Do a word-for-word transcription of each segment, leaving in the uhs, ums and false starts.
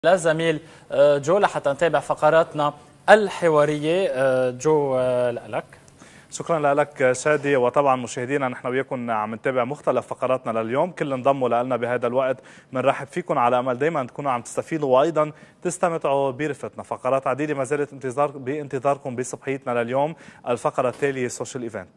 لا زميل جو لحتى نتابع فقراتنا الحوارية. جو لك. شكرا لك شادي، وطبعا مشاهدينا نحن وياكم عم نتابع مختلف فقراتنا لليوم. كل انضموا لنا بهذا الوقت بنرحب فيكم على امل دائما تكونوا عم تستفيدوا وايضا تستمتعوا برفقتنا. فقرات عديده ما زالت انتظار بانتظاركم بصبحيتنا لليوم. الفقره التاليه سوشيال ايفنت.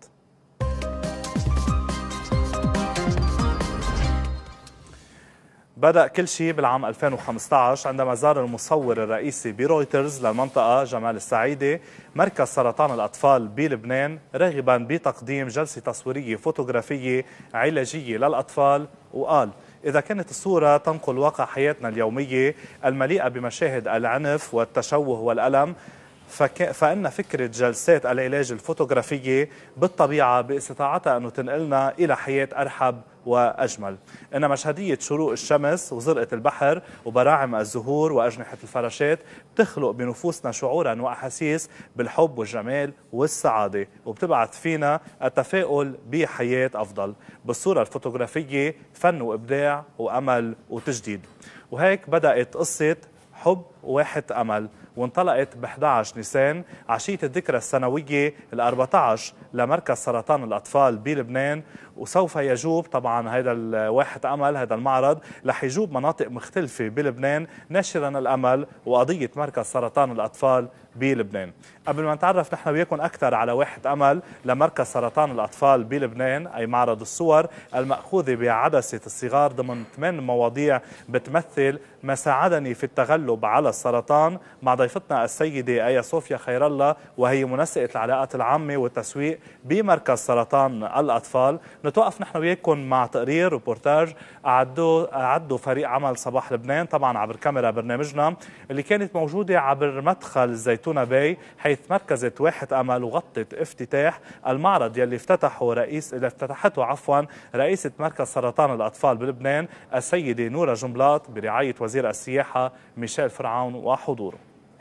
بدأ كل شيء بالعام ألفين وخمسة عشر عندما زار المصور الرئيسي برويترز للمنطقة جمال السعيدي مركز سرطان الأطفال بلبنان راغبا بتقديم جلسة تصويرية فوتوغرافية علاجية للأطفال، وقال: إذا كانت الصورة تنقل واقع حياتنا اليومية المليئة بمشاهد العنف والتشوه والألم، فإن فكرة جلسات العلاج الفوتوغرافية بالطبيعة باستطاعتها أن تنقلنا إلى حياة أرحب وأجمل. إن مشهدية شروق الشمس وزرقة البحر وبراعم الزهور وأجنحة الفراشات بتخلق بنفوسنا شعورا وأحاسيس بالحب والجمال والسعادة، وبتبعث فينا التفاؤل بحياة أفضل. بالصورة الفوتوغرافية فن وإبداع وأمل وتجديد. وهيك بدأت قصة حب واحد أمل، وانطلقت ب أحد عشر نيسان عشية الذكرى السنوية الأربعة عشر لمركز سرطان الأطفال بلبنان. وسوف يجوب طبعا هذا الواحد أمل، هذا المعرض رح يجوب مناطق مختلفة بلبنان ناشرا الأمل وقضية مركز سرطان الأطفال بلبنان. قبل ما نتعرف نحن وياكم أكثر على واحد أمل لمركز سرطان الأطفال بلبنان، أي معرض الصور المأخوذة بعدسة الصغار ضمن ثمان مواضيع بتمثل ما ساعدني في التغلب على السرطان، مع ضيفتنا السيدة آيا صوفيا خير الله، وهي منسقة العلاقات العامة والتسويق بمركز سرطان الأطفال. نتوقف نحن وياكم مع تقرير روبورتاج أعدوا أعدوا فريق عمل صباح لبنان طبعا عبر كاميرا برنامجنا، اللي كانت موجودة عبر مدخل الزيتونة باي، حيث مركزت واحد أمل وغطت افتتاح المعرض يلي افتتحه رئيس اللي افتتحته عفوا رئيسة مركز سرطان الأطفال بلبنان السيدة نورة جنبلاط برعاية وزير السياحة ميشيل فرعون وحضوره.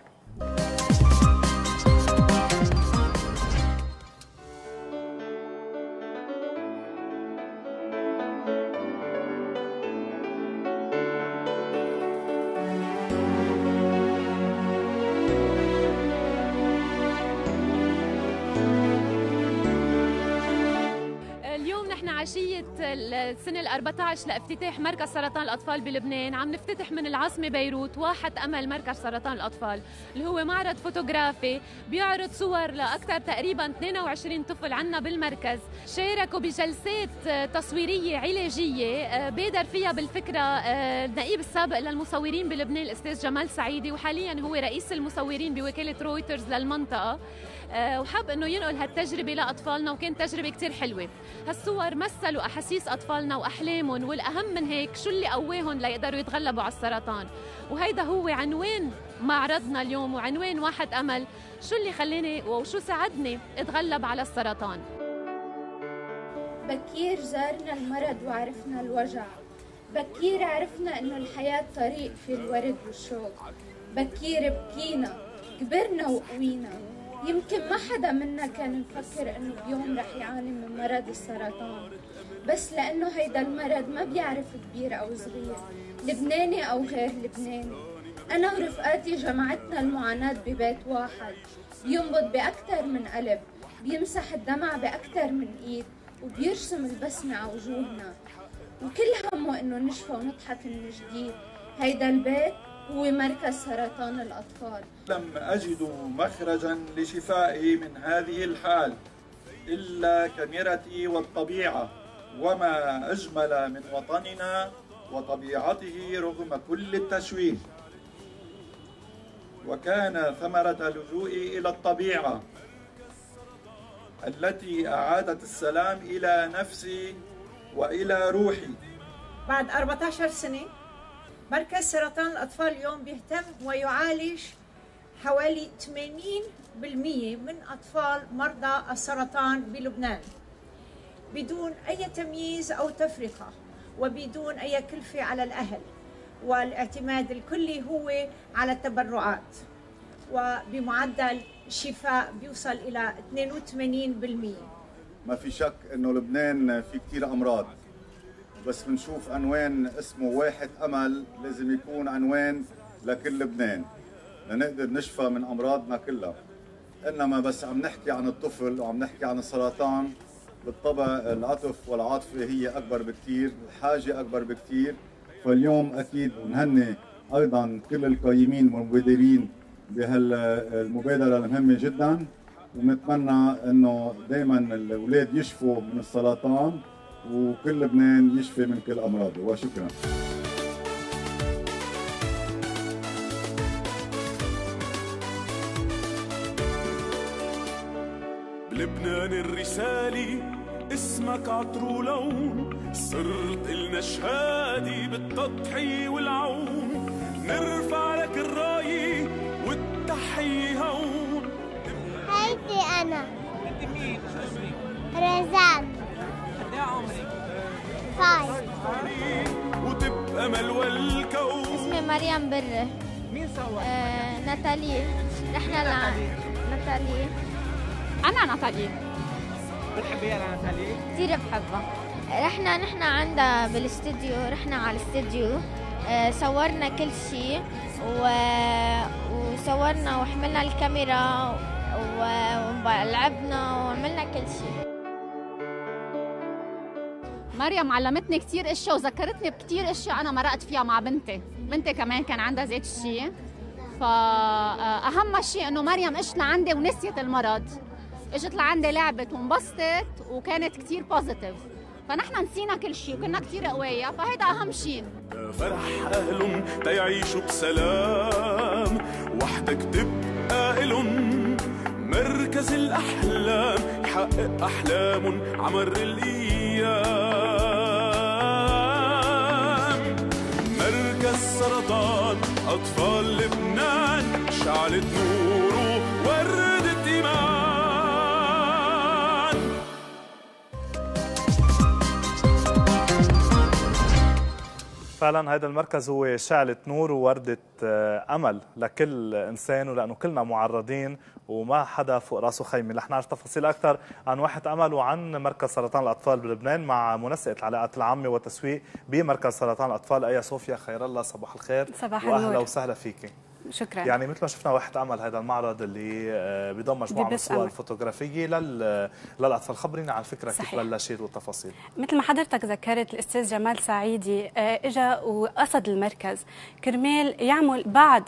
عشية السنة الأربعة عشر لافتتاح مركز سرطان الأطفال بلبنان. عم نفتتح من العاصمة بيروت واحد أمل مركز سرطان الأطفال، اللي هو معرض فوتوغرافي بيعرض صور لأكثر تقريبا اثنين وعشرين طفل عنا بالمركز، شاركوا بجلسات تصويرية علاجية بادر فيها بالفكرة النائب السابق للمصورين بلبنان الأستاذ جمال سعيدي، وحاليا هو رئيس المصورين بوكالة رويترز للمنطقة، وحب انه ينقل هالتجربه لاطفالنا، وكانت تجربه كثير حلوه. هالصور مثلوا احاسيس اطفالنا واحلامهم، والاهم من هيك شو اللي قواهم ليقدروا يتغلبوا على السرطان. وهيدا هو عنوان معرضنا اليوم وعنوان واحد امل، شو اللي خلاني وشو ساعدني اتغلب على السرطان. بكير زارنا المرض وعرفنا الوجع، بكير عرفنا انه الحياه طريق في الورد والشوق، بكير بكينا كبرنا وقوينا. يمكن ما حدا منا كان مفكر انه بيوم رح يعاني من مرض السرطان، بس لانه هيدا المرض ما بيعرف كبير او صغير، لبناني او غير لبناني. انا ورفقاتي جمعتنا المعاناة ببيت واحد، بينبض باكثر من قلب، بيمسح الدمع باكثر من ايد، وبيرسم البسمة على وجوهنا، وكل همه انه نشفى ونضحك من جديد. هيدا البيت هو مركز سرطان الأطفال. لم أجد مخرجا لشفائي من هذه الحال إلا كاميرتي والطبيعة، وما أجمل من وطننا وطبيعته رغم كل التشويه. وكان ثمرة لجوئي إلى الطبيعة التي أعادت السلام إلى نفسي وإلى روحي. بعد أربعة عشر سنة مركز سرطان الأطفال اليوم بيهتم ويعالج حوالي ثمانين بالمئة من أطفال مرضى السرطان بلبنان بدون أي تمييز أو تفرقة، وبدون أي كلفة على الأهل، والاعتماد الكلي هو على التبرعات، وبمعدل شفاء بيوصل إلى اثنين وثمانين بالمئة. ما في شك إنه لبنان في كتير أمراض، بس بنشوف عنوان اسمه واحد أمل لازم يكون عنوان لكل لبنان لنقدر نشفى من أمراضنا كلها. إنما بس عم نحكي عن الطفل وعم نحكي عن السرطان، بالطبع العطف والعاطفة هي أكبر بكتير، الحاجة أكبر بكتير. فاليوم أكيد نهني أيضا كل القايمين والمبادرين بهالمبادرة المهمة جدا، ونتمنى إنه دائما الأولاد يشفوا من السرطان وكل لبنان يشفي من كل أمراضه. وشكرا. بلبنان الرسالة اسمك عطر ولون، صرت إلنا شهادي بالتضحية والعون، نرفع لك الراية والتحية هون. هيدي أنا. أنت مين؟ شو اسمك؟ رزان. قد إيه عمرك؟ فايف. وتبقى ملوى الكون. اسمي مريم برة. مين سوى؟ آه، ناتالي. رحنا ل ناتالي. أنا ناتالي. بتحبيها لناتالي؟ كثير بحبها. رحنا نحن عندها بالاستديو، رحنا على الاستديو، آه، صورنا كل شيء و... وصورنا وحملنا الكاميرا ولعبنا وعملنا كل شيء. مريم علمتني كثير اشياء وذكرتني بكثير اشياء انا مرقت فيها مع بنتي، بنتي كمان كان عندها ذات الشيء. فاهم شيء انه مريم اجت لعندي ونسيت المرض، اجت لعندي لعبت وانبسطت وكانت كثير بوزيتيف، فنحن نسينا كل شيء وكنا كثير قوية، فهيدا اهم شيء. فرح اهلهم تيعيشوا بسلام، وحدك تبقى إلن مركز الاحلام، يحقق احلامهم عمر الايام. مركز سرطان اطفال لبنان، شعلت نوره وردة ايمان. فعلا هذا المركز هو شعلة نور ووردة أمل لكل إنسان، ولأنه كلنا معرضين وما حدا فوق راسه خيمة. رح نعرف تفاصيل أكثر عن واحة أمل وعن مركز سرطان الأطفال بلبنان مع منسقة العلاقات العامة والتسويق بمركز سرطان الأطفال آيا صوفيا خير الله. صباح الخير. صباح النور. وأهلا وسهلا فيكي. شكرا. يعني مثل ما شفنا واحة أمل هذا المعرض اللي بيضم مجموعة من الصور الفوتوغرافية لل... للأطفال، خبرينا عن الفكرة. صحيح. كيف بلشت والتفاصيل؟ مثل ما حضرتك ذكرت الأستاذ جمال سعيدي اجى وقصد المركز كرمال يعمل بعض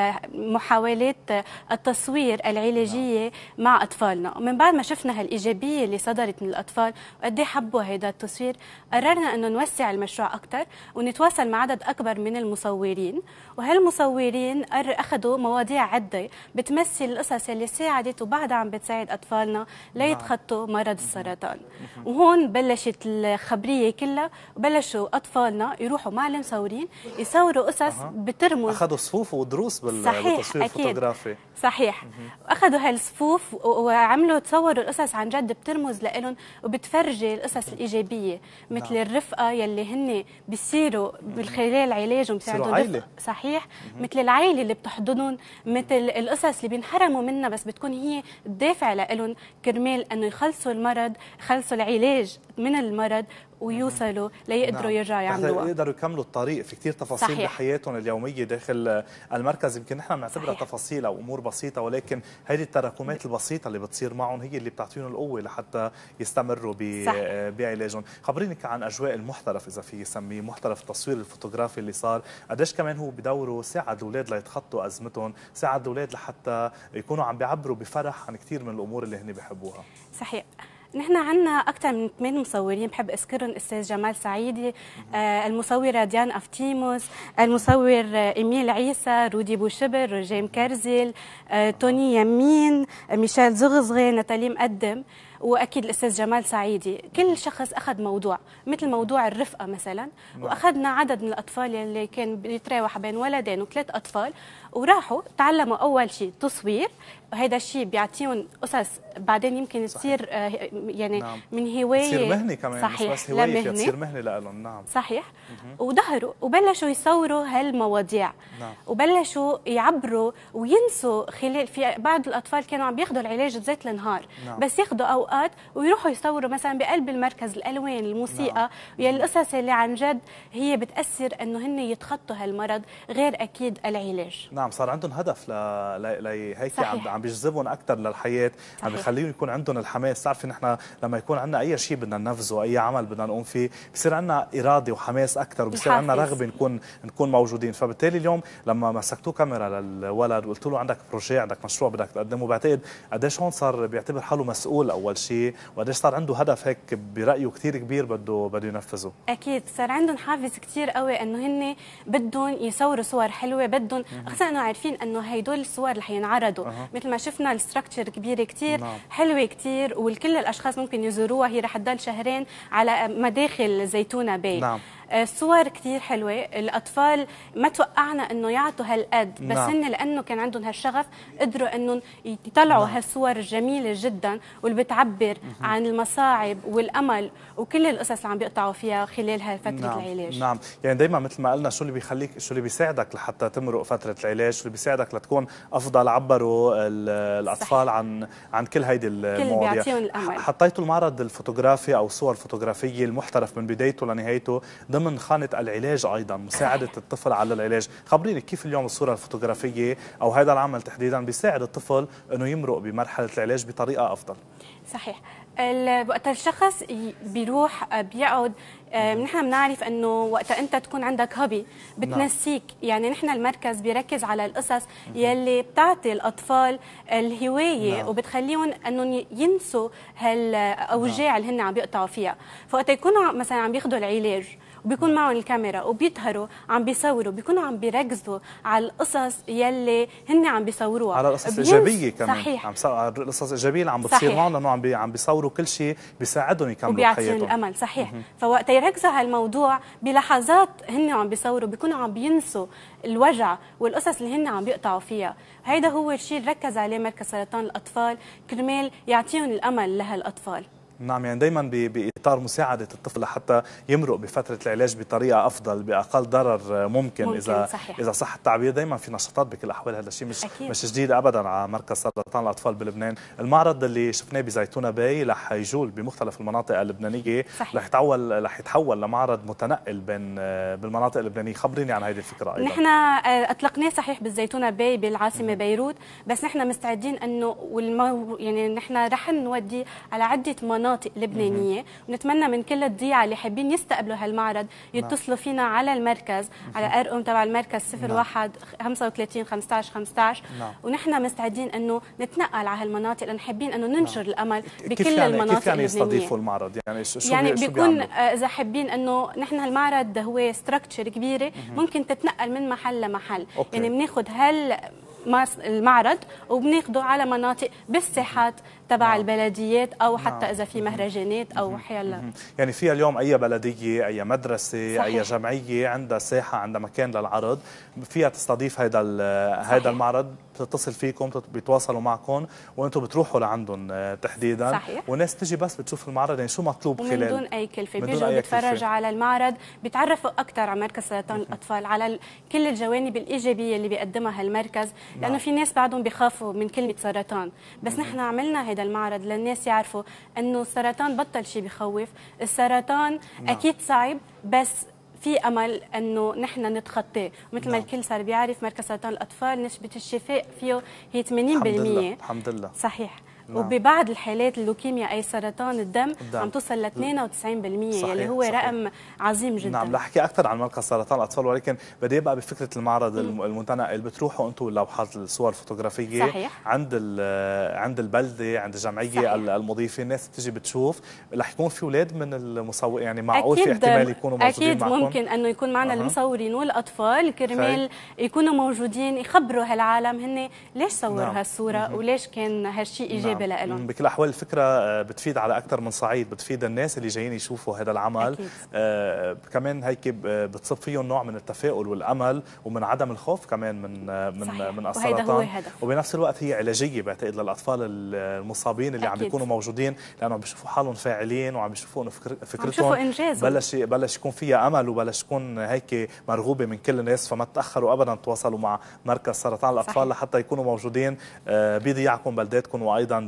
المحاولات التصوير العلاجية مع أطفالنا. من بعد ما شفنا هالإيجابية اللي صدرت من الأطفال وقد ايه حبوا هذا التصوير، قررنا أنه نوسع المشروع أكثر ونتواصل مع عدد أكبر من المصورين، وهالمصورين أخذوا مواضيع عدة بتمثل القصص اللي ساعدت وبعدها عم بتساعد أطفالنا ليتخطوا مرض السرطان. وهون بلشت الخبرية كلها، وبلشوا أطفالنا يروحوا مع المصورين يصوروا قصص بترمز. أخذوا صفوف ودروس بالتصوير الفوتوغرافي. صحيح. أخذوا هالصفوف وعملوا تصوروا القصص عن جد بترمز لهم وبتفرجي القصص الإيجابية، مثل نعم. الرفقة يلي هن بيصيروا بالخلال علاجهم بيساعدوا عائلة. صحيح. مثل العائلة اللي بتحضنهم، مثل القصص اللي بينحرموا منها بس بتكون هي الدافع لهم كرمال انه يخلصوا المرض، يخلصوا العلاج من المرض ويوصلوا ليقدروا نعم. يرجعوا يعملوها، يقدروا يكملوا الطريق. في كثير تفاصيل صحيح. بحياتهم اليوميه داخل المركز، يمكن نحن بنعتبرها تفاصيل او امور بسيطه، ولكن هذه التراكمات البسيطه اللي بتصير معهم هي اللي بتعطيهم القوه لحتى يستمروا بعلاجهم. خبريني عن اجواء المحترف، اذا في يسميه محترف التصوير الفوتوغرافي اللي صار، قديش كمان هو بدوره ساعد الاولاد ليتخطوا ازمتهم، ساعد الاولاد لحتى يكونوا عم بيعبروا بفرح عن كثير من الامور اللي هن بيحبوها. صحيح. نحن عندنا أكثر من ثمان مصورين بحب أذكرهم: الأستاذ جمال سعيدي، آه المصورة ديان أفتيموس، المصور آه إيميل عيسى، رودي بوشبر، رجيم كرزل، آه توني يمين، آه ميشيل زغزغي، ناتالي مقدم، واكيد الاستاذ جمال سعيدي. كل شخص اخذ موضوع، مثل موضوع الرفقه مثلا، واخذنا عدد من الاطفال اللي كان بيتراوح بين ولدين وثلاث اطفال، وراحوا تعلموا اول شيء تصوير، وهذا الشيء بيعطيهم قصص بعدين يمكن تصير يعني نعم. من هوايه تصير مهنه كمان. صحيح. مش بس هوايه، تصير مهنه لهم. نعم صحيح. وظهروا وبلشوا يصوروا هالمواضيع. نعم. وبلشوا يعبروا وينسوا خلال في بعض الاطفال كانوا عم بياخذوا العلاج بزيت النهار. نعم. بس ياخذوا أو الاوقات ويروحوا يصوروا مثلا بقلب المركز الالوان الموسيقى نعم. ويا القصص اللي عن جد هي بتاثر انه هن يتخطوا هالمرض غير اكيد العلاج. نعم صار عندهم هدف ل... ل... هيك عم عم بيجذبهم اكثر للحياه، عم بيخليهم يكون عندهم الحماس. بتعرفي نحن لما يكون عندنا اي شيء بدنا ننفذه، اي عمل بدنا نقوم فيه، بصير عندنا اراده وحماس اكثر، وبصير عندنا رغبه نكون نكون موجودين. فبالتالي اليوم لما مسكتوه كاميرا للولد وقلت له عندك بروجي، عندك مشروع بدك تقدمه، بعتقد قديش هون صار بيعتبر حاله مسؤول اول شيء، وقديش صار عنده هدف هيك برايه كثير كبير بده بده ينفذه. اكيد صار عندهم حافز كثير قوي انه هن بدهم يصوروا صور حلوه، بدهم خصوصا انه عارفين انه هدول الصور اللي حينعرضوا أه. مثل ما شفنا الستركتشر كبيره كثير نعم. حلوه كثير، والكل الاشخاص ممكن يزوروها. هي رح تضل شهرين على مداخل زيتونه باي نعم. الصور كثير حلوه، الاطفال ما توقعنا انه يعطوا هالقد، بس نعم. هن لانه كان عندهم هالشغف قدروا انهم يطلعوا نعم. هالصور الجميله جدا واللي بتعبر مه. عن المصاعب والامل وكل القصص اللي عم بيقطعوا فيها خلال هالفتره نعم. العلاج. نعم، يعني دائما مثل ما قلنا شو اللي بيخليك، شو اللي بيساعدك لحتى تمرق فتره العلاج، شو اللي بيساعدك لتكون افضل. عبروا الاطفال صحيح. عن عن كل هيدي المواضيع. حطيتوا المعرض الفوتوغرافي او الصور الفوتوغرافيه المحترف من بدايته لنهايته ضمن خانة العلاج أيضا، مساعدة الطفل على العلاج. خبريني كيف اليوم الصورة الفوتوغرافية أو هذا العمل تحديدا بيساعد الطفل أنه يمرق بمرحلة العلاج بطريقة أفضل؟ صحيح، وقت الشخص بيروح بيقعد، نحن بنعرف انه وقت انت تكون عندك هوبي بتنسيك، يعني نحن المركز بيركز على القصص يلي بتعطي الاطفال الهوايه نعم. وبتخليهم انهم ينسوا هالاوجاع اللي هن عم بيقطعوا فيها. فوقت يكونوا مثلا عم بياخذوا العلاج وبيكون معهم الكاميرا وبيظهروا عم بيصوروا، بيكونوا عم بيركزوا على القصص يلي هن عم بيصوروها، على القصص الايجابيه كمان. صحيح، عم القصص الايجابيه اللي عم بتصير معهم، لانه عم عم بيصوروا كل شيء بيساعدهم يكملوا حياتهم وبيعطيهم الامل. صحيح. فوقت يركزوا على الموضوع بلحظات هن عم بيصوروا بيكونوا عم بينسوا الوجع والقصص اللي هن عم بيقطعوا فيها. هيدا هو الشيء اللي ركز عليه مركز سرطان الاطفال كرمال يعطيهم الامل لهالاطفال. نعم، يعني دائما باطار مساعده الطفل لحتى يمرق بفتره العلاج بطريقه افضل باقل ضرر ممكن, ممكن اذا صحيح. اذا صح التعبير. دائما في نشاطات بكل الاحوال، هذا الشيء مش أكيد. مش جديد ابدا على مركز سرطان الاطفال بلبنان. المعرض اللي شفناه بزيتونه باي رح يجول بمختلف المناطق اللبنانيه، رح يتحول رح يتحول لمعرض متنقل بين بالمناطق اللبنانيه. خبريني عن هذه الفكره ايضا. نحن اطلقناه صحيح بالزيتونه باي بالعاصمه بيروت، بس نحن مستعدين انه والمو... يعني نحن رح نودي على عده مناطق لبنانيه، ونتمنى من كل الضيعه اللي حابين يستقبلوا هالمعرض يتصلوا فينا على المركز على ارقام تبع المركز صفر واحد خمسة وثلاثين خمسة عشر خمسة عشر، ونحن مستعدين انه نتنقل على هالمناطق لان حابين انه ننشر الامل بكل يعني المناطق كيف يعني يستضيفوا المعرض؟ يعني شو يعني شو بيكون اذا حابين انه نحن هالمعرض هو ستراكشر كبيره ممكن تتنقل من محل لمحل. أوكي. يعني بناخذ هال المعرض وبناخده على مناطق بالساحات تبع نعم. البلديات او حتى نعم. اذا في مهرجانات او حيلا. يعني فيها اليوم اي بلديه، اي مدرسه، صحيح. اي جمعيه عندها ساحه، عندها مكان للعرض فيها تستضيف هذا هذا المعرض، بتتصل فيكم، بيتواصلوا معكم وانتم بتروحوا لعندهم تحديدا. صحيح. والناس تجي بس بتشوف المعرض. يعني شو مطلوب خلال؟ من دون اي كلفه، بيجوا بيتفرجوا على المعرض، بيتعرفوا اكثر على مركز سرطان الاطفال، على كل الجوانب الايجابيه اللي بيقدمها هالمركز، لانه نعم. في ناس بعدهم بيخافوا من كلمه سرطان، بس نحن عملنا هذا المعرض للناس يعرفوا انه السرطان بطل شيء بخوف. السرطان نعم. اكيد صعب بس في امل انه نحن نتخطاه، مثل نعم. ما الكل صار بيعرف مركز سرطان الاطفال نسبه الشفاء فيه هي ثمانين بالمئة. الحمد لله. الحمد لله. صحيح. نعم. وببعض الحالات اللوكيميا اي سرطان الدم, الدم. عم توصل ل اثنين وتسعين بالمئة، اللي هو صحيح. رقم عظيم جدا. نعم، رح احكي اكثر عن مركز سرطان الاطفال، ولكن بدي ابقى بفكره المعرض م. المتنقل. بتروحوا انتم اللوحات الصور الفوتوغرافيه صحيح. عند عند البلده، عند الجمعيه صحيح. المضيفه، الناس بتجي بتشوف. رح يكون في اولاد من المصور، يعني معقول في احتمال يكونوا موجودين أكيد معكم؟ اكيد ممكن انه يكون معنا أه. المصورين والاطفال كرمال يكونوا موجودين يخبروا هالعالم هن ليش صور نعم. هالصوره م. وليش كان هالشيء ايجابي نعم. لهم. بكل الاحوال الفكره بتفيد على اكثر من صعيد، بتفيد الناس اللي جايين يشوفوا هذا العمل. آه كمان هيك بتصب فيهم نوع من التفاؤل والامل ومن عدم الخوف كمان من من صحيح. من السرطان، وبنفس الوقت هي علاجيه بعتقد للاطفال المصابين اللي أكيد. عم بيكونوا موجودين، لانه عم بيشوفوا حالهم فاعلين وعم بيشوفوا انه فكرتهم بلش بلش يكون فيها امل وبلش تكون هيك مرغوبه من كل الناس. فما تاخروا ابدا تواصلوا مع مركز سرطان الاطفال صحيح. لحتى يكونوا موجودين بضياعكم بلداتكم وايضا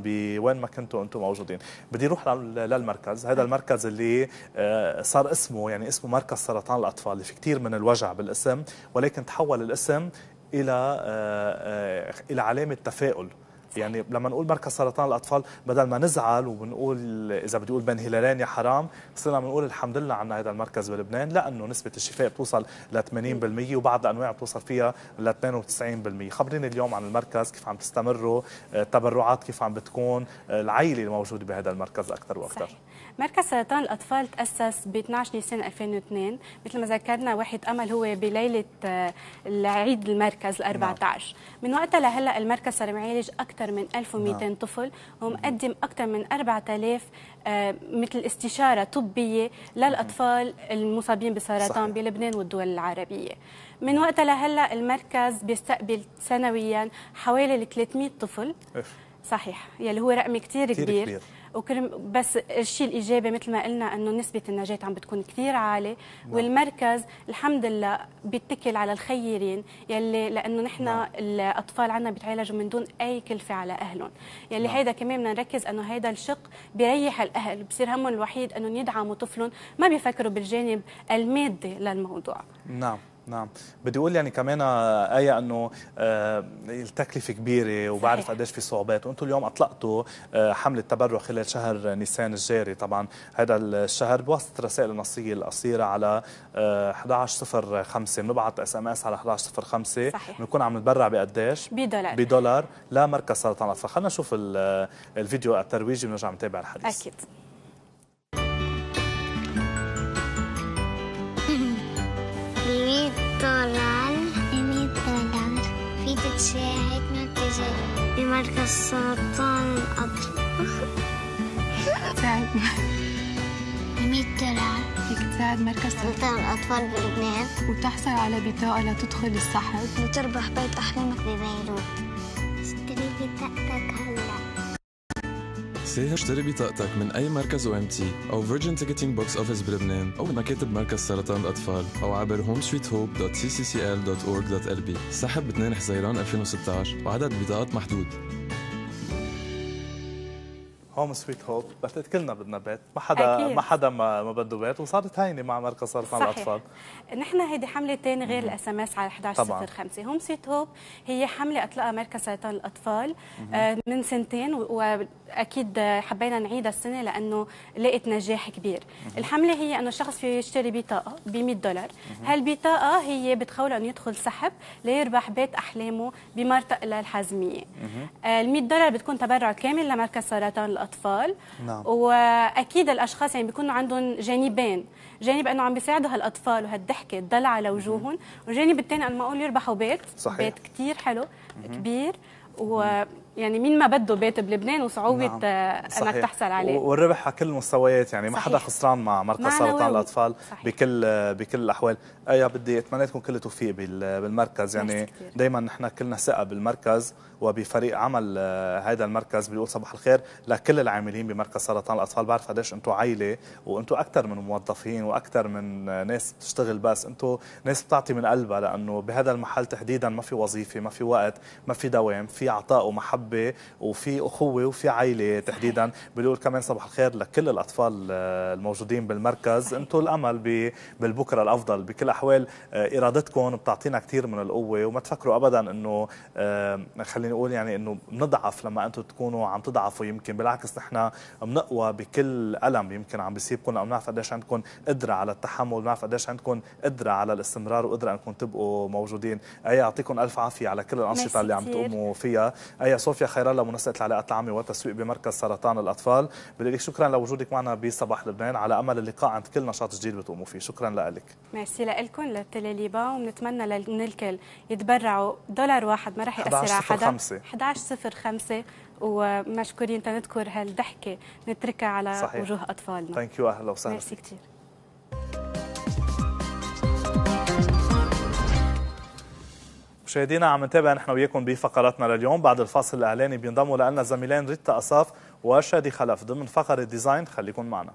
بوين ما كنتوا انتم موجودين. بدي اروح للمركز، هذا المركز اللي صار اسمه يعني اسمه مركز سرطان الاطفال، اللي في كثير من الوجع بالاسم، ولكن تحول الاسم الى الى علامه تفاؤل. يعني لما نقول مركز سرطان الاطفال بدل ما نزعل وبنقول اذا بدي اقول بين هلالين يا حرام، صرنا بنقول الحمد لله عنا هذا المركز بلبنان، لانه نسبه الشفاء بتوصل ل ثمانين بالمئة وبعض الانواع بتوصل فيها ل اثنين وتسعين بالمئة. خبريني اليوم عن المركز، كيف عم تستمروا، التبرعات كيف عم بتكون، العائله الموجوده بهذا المركز اكثر واكثر. صحيح. مركز سرطان الاطفال تاسس ب اثني عشر نيسان ألفين واثنين، مثل ما ذكرنا واحد امل هو بليله العيد المركز ال أربعة عشر. نعم. من وقتها لهلا المركز صار معالج اكثر من ألف ومئتين نعم. طفل، ومقدم اكثر من أربعة آلاف آه مثل استشاره طبيه للاطفال المصابين بسرطان بلبنان والدول العربيه. من وقتها لهلا المركز بيستقبل سنويا حوالي ثلاثمئة طفل. صحيح، يلي هو رقم كثير كبير, كبير. وكل بس الشيء الايجابي مثل ما قلنا انه نسبه النجاه عم بتكون كثير عاليه. نعم. والمركز الحمد لله بيتكل على الخيرين، يلي لانه نحن نعم. الاطفال عندنا بيتعالجوا من دون اي كلفه على اهلهم، يلي نعم. هيدا كمان بدنا نركز انه هيدا الشق بيريح الاهل، بصير همهم الوحيد انه يدعموا طفلهم، ما بيفكروا بالجانب المادي للموضوع. نعم نعم. بدي اقول يعني كمان آية انه آه التكلفه كبيره وبعرف قديش في صعوبات، وانتم اليوم اطلقتوا آه حمله تبرع خلال شهر نيسان الجاري. طبعا هذا الشهر بواسطه رسائل النصيه القصيره على آه أحد عشر صفر خمسة، بنبعث اس ام اس على أحد عشر صفر خمسة، بنكون عم نتبرع بقديش؟ بدولار بدولار لمركز سرطان الاطفال. خلينا نشوف الفيديو الترويجي ونرجع نتابع الحديث. اكيد. بمية دولار بمية دولار فيك تشاهدنا التجارب بمركز سرطان الأطفال. تساعدنا بمية دولار فيك تساعد مركز سرطان الأطفال بلبنان وتحصل على بطاقة لتدخل السحب لتربح بيت أحلامك ببيروت. اشتري بطاقتك هلا. ساهم اشتري بطاقتك من أي مركز او ام تي أو فيرجن تيكتينج بوكس أوفيس بلبنان أو مكاتب مركز سرطان الأطفال أو عبر هوم سويت هوب دوت سي سي سي إل دوت أورج دوت إل بي. سحب ب اثنين حزيران ألفين وستة عشر وعدد بطاقات محدود. هوم سويت هوب، بس كلنا بدنا بيت، ما حدا أكيد. ما حدا ما, ما بده بيت، وصارت هينه مع مركز سرطان الاطفال. نحن هيدي حمله ثانيه غير الاس ام اس على أحد عشر صفر خمسة. هوم سويت هوب هي حمله اطلقها مركز سرطان الاطفال آه من سنتين، واكيد حبينا نعيدها السنه لانه لقت نجاح كبير. مم. الحمله هي انه الشخص فيه يشتري بطاقه ب مئة دولار، هالبطاقه هي بتخوله انه يدخل سحب ليربح بيت احلامه بمرتق للحزميه. آه ال مئة دولار بتكون تبرع كامل لمركز سرطان الاطفال. نعم. واكيد الاشخاص يعني بيكونوا عندهم جانبين، جانب انه عم بيساعدوا هالاطفال وهالضحكه تضل على وجوههم، والجانب الثاني انه معقول يربحوا بيت. صحيح. بيت كثير حلو. مم. كبير، ويعني مين ما بده بيت بلبنان وصعوبه نعم. انك تحصل عليه، والربح على كل المستويات، يعني ما حدا خسران مع مركز سرطان الاطفال. صحيح. بكل بكل الاحوال. ايا بدي اتمنى لكم كل التوفيق بالمركز، يعني دائما نحن كلنا ثقه بالمركز وبفريق عمل هذا المركز. بنقول صباح الخير لكل العاملين بمركز سرطان الاطفال. بعرف قديش انتم عائله، وانتم اكثر من موظفين واكثر من ناس بتشتغل، بس انتم ناس بتعطي من قلبها، لانه بهذا المحل تحديدا ما في وظيفه، ما في وقت، ما في دوام، في عطاء ومحبه وفي اخوه وفي عائله تحديدا. بنقول كمان صباح الخير لكل الاطفال الموجودين بالمركز. انتم الامل بالبكره الافضل. بكل الاحوال ارادتكم بتعطينا كثير من القوه، وما تفكروا ابدا انه خلينا نقول يعني انه بنضعف لما انتم تكونوا عم تضعفوا. يمكن بالعكس نحن بنقوى بكل الم يمكن عم بيصيبكم، لانه بنعرف قديش عندكم قدره على التحمل، بنعرف قديش عندكم قدره على الاستمرار وقدره انكم تبقوا موجودين. اي يعطيكم الف عافيه على كل الانشطه اللي عم تقوموا فيها. اي صوفيا خير الله، منسقه العلاقات العامه والتسويق بمركز سرطان الاطفال، بدي لك شكرا لوجودك معنا بصباح لبنان، على امل اللقاء عند كل نشاط جديد بتقوموا فيه. شكرا لك. ميرسي لكم للتلاليبا، وبنتمنى من الكل يتبرعوا دولار واحد ما راح ياثر على حدا. أحد عشر صفر خمسة، ومشكورين تنذكر هالضحكه نتركها على صحيح. وجوه اطفالنا. ثانك يو، اهلا وسهلا. ميرسي كثير. مشاهدينا عم نتابع نحن وياكم بفقراتنا لليوم. بعد الفاصل الاعلاني بينضموا لنا زميلين ريتا أصاف وشادي خلف ضمن فقره ديزاين. خليكم معنا.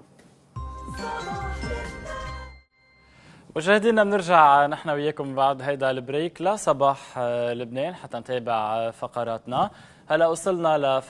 مشاهدينا بنرجع نحن وياكم بعد هيدا البريك لصباح لبنان حتى نتابع فقراتنا. هلا وصلنا ل